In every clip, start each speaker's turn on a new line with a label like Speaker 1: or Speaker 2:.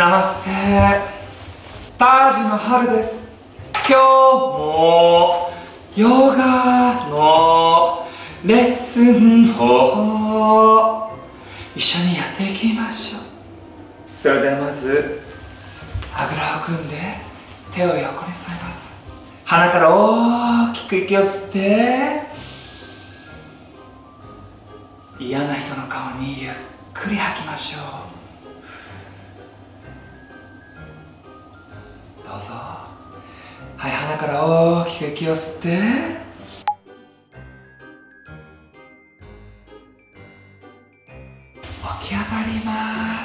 Speaker 1: ナマステ、タージの春です。今日もヨガのレッスンを一緒にやっていきましょう。それではまずあぐらを組んで手を横に添えます。鼻から大きく息を吸って嫌な人の顔にゆっくり吐きましょう。どうぞ。はい、鼻から大きく息を吸って起き上がります。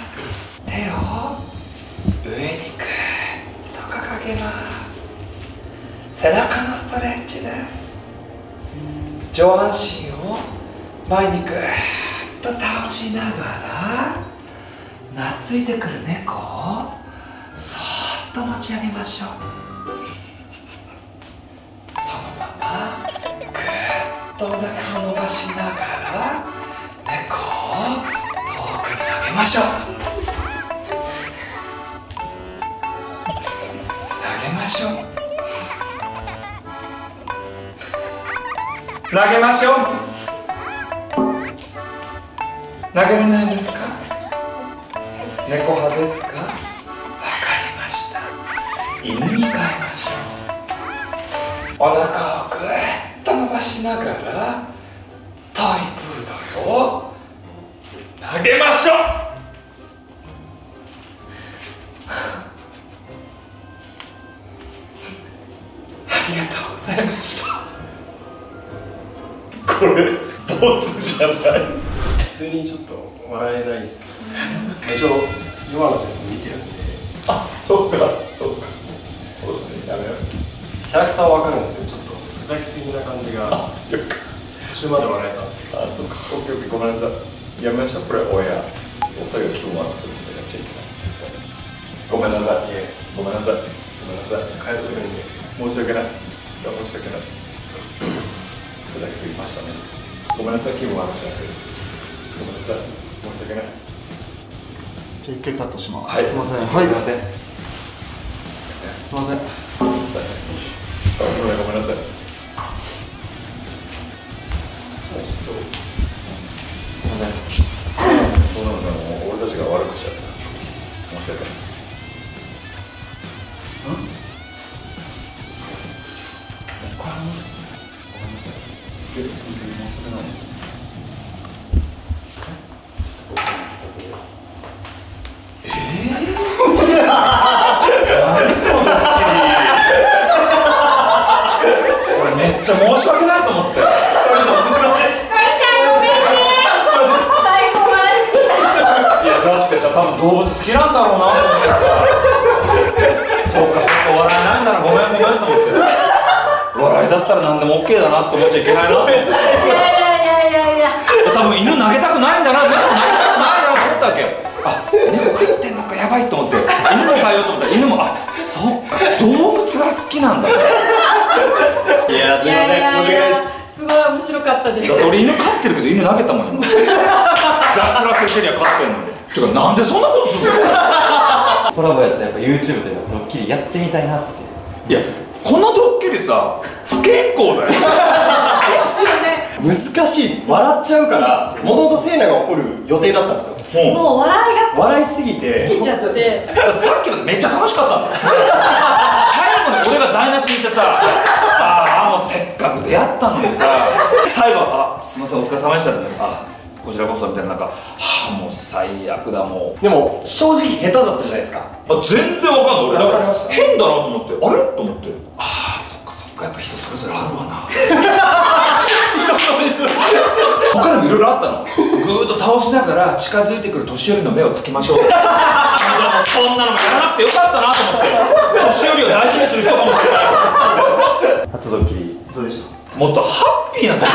Speaker 1: 手を上にグッと掲げます。背中のストレッチです。上半身を前にグッと倒しながら懐いてくる猫をそーっと持ち上げましょう。そのままグッとお腹を伸ばしながら猫を遠くに投げましょう。投げましょう。投げましょう。投げれないですか？猫派ですか？わかりました。犬に変えましょう。お腹をぐーっと伸ばしながらトイプードルを投げましょう。ありがとうございました。これボツじゃない。
Speaker 2: 普通にちょっと笑えないですけど、一応ヨガの先生見てるんで。
Speaker 1: あ、そうか、そうか、そうですね、やめよう。
Speaker 2: キャラクターは分かるんですけど、ちょっとふざけすぎな感じが途中まで笑えたんですけど。
Speaker 1: あ、そうか、オッケーオッケー、ごめんなさい。やめましょう、これオンエア。お二人が気分悪くすることやっちゃいけない。ごめんなさい。ごめんなさい。ごめんなさい。
Speaker 2: 帰ってくるんで
Speaker 1: 申し訳ない。それは申し訳ない。ふざけすぎましたね。ごめんなさい、気分悪くしちゃって。ごめんなさい。申し訳ない。
Speaker 3: じゃあ一回カットします。
Speaker 1: はい、
Speaker 3: すみません。はい。
Speaker 1: すみません。
Speaker 3: すみません。
Speaker 1: ごめんなさい。ごめんなさい。
Speaker 3: すみません。
Speaker 1: そうなのか、もう俺たちが悪くしちゃった。申し訳ない。これめっちゃ申し訳ないと思って。多分動物好きなんだろうなと思ってさ。そうか、そうか、笑えないんだな、ごめんと思って。笑いだったら何でも OK だなって思っちゃいけないなと思ってさ。いや多分犬投げたくないんだな、猫投げたくないんだなと思ったわけ。あ、猫食ってんのかやばいと思って、犬も飼えようと思ったら犬も、あ、そっか、動物が好きなんだ。い
Speaker 2: やー、すみません、申し訳ないです。
Speaker 4: すごい面白かったです。
Speaker 1: だって俺犬飼ってるけど犬投げたもん今。ジャックラッセルテリア飼ってんのに。てかなんでそんなことするの？
Speaker 3: コラボやったらやっぱ YouTube でドッキリやってみたいなって。
Speaker 1: いや、このドッキリさ、不健康だよ。
Speaker 4: ですよね。
Speaker 2: 難しいです。笑っちゃうから、もともと聖奈が怒る予定だったんですよ。
Speaker 4: もう笑いが
Speaker 2: 笑いすぎて
Speaker 4: 尽きちゃって。
Speaker 1: だってさっきのめっちゃ楽しかったんだよ。最後に俺が台無しにしてさ、ああ、もうせっかく出会ったのにさ、最後、あ、すいません、お疲れ様でしたって、あ、こちらこそみたいな、なんか、はあ、もう最悪だ、もう。
Speaker 2: でも正直下手だったじゃないですか。
Speaker 1: あ、全然わかんない。俺
Speaker 2: 騙されました。
Speaker 1: 変だなと思って、あれと思って、ああ、そっかそっか、やっぱ人それぞれあるわな。他にもいろいろあったの。ぐーっと倒しながら近づいてくる年寄りの目をつけましょう。そんなのもやらなくてよかったなと思って。年寄りを大事にする人かもしれない。
Speaker 3: 初ドッキリそうでした。
Speaker 1: もっとハッピーなとこ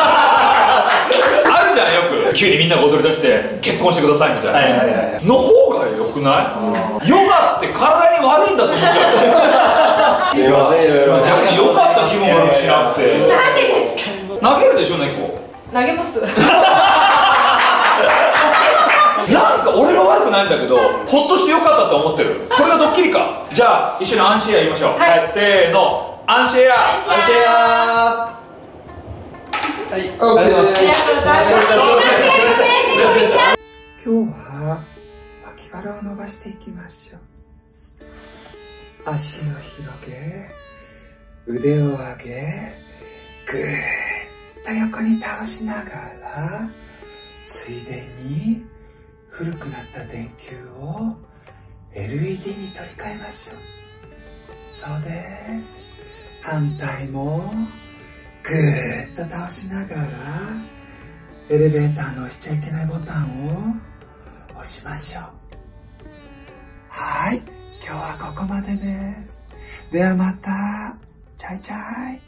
Speaker 1: あるじゃん、よく急にみんなが踊り出して結婚してくださいみたいなの方がよくない？ヨガって体に悪いんだと思っちゃう。
Speaker 2: すいません、
Speaker 1: 逆に良かった気分悪くしなくて。
Speaker 4: なんでですか？
Speaker 1: 投げるでしょ、猫。
Speaker 4: 投げます。
Speaker 1: なんか俺が悪く
Speaker 5: ないんだけど、ほっとしてよかったと思ってる。これがドッキリか。じゃあ一緒にアンシェア言いましょう。はい、せーの、アンシェア。
Speaker 3: アンシェアー。はい、
Speaker 4: ありがとうございます。
Speaker 1: 今日は脇腹を伸ばしていきましょう。足を広げ、腕を上げ、ぐーっと横に倒しながら、ついでに古くなった電球を LED に取り替えましょう。そうです。反対もぐーっと倒しながら、エレベーターの押しちゃいけないボタンを押しましょう。はい、今日はここまでです。ではまた。チャイチャイ。